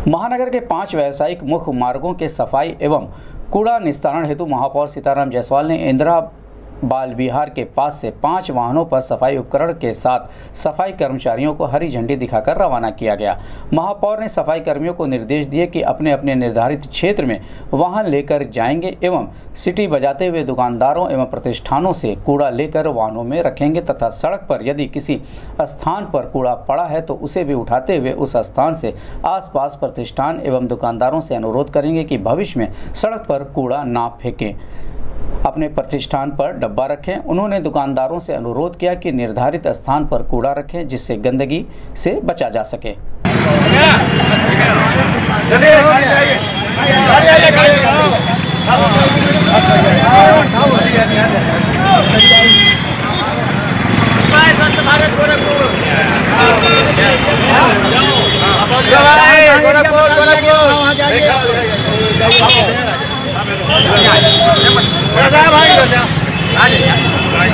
महानगर के 5 व्यावसायिक मुख्य मार्गों के सफाई एवं कूड़ा निस्तारण हेतु महापौर सीताराम जायसवाल ने इंदिरा बाल विहार के पास से 5 वाहनों पर सफाई उपकरण के साथ सफाई कर्मचारियों को हरी झंडी दिखाकर रवाना किया गया। महापौर ने सफाई कर्मियों को निर्देश दिए कि अपने अपने निर्धारित क्षेत्र में वाहन लेकर जाएंगे एवं सीटी बजाते हुए दुकानदारों एवं प्रतिष्ठानों से कूड़ा लेकर वाहनों में रखेंगे तथा सड़क पर यदि किसी स्थान पर कूड़ा पड़ा है तो उसे भी उठाते हुए उस स्थान से आसपास प्रतिष्ठान एवं दुकानदारों से अनुरोध करेंगे कि भविष्य में सड़क पर कूड़ा ना फेंकें, अपने प्रतिष्ठान पर डब्बा रखें। उन्होंने दुकानदारों से अनुरोध किया कि निर्धारित स्थान पर कूड़ा रखें जिससे गंदगी से बचा जा सके। भाई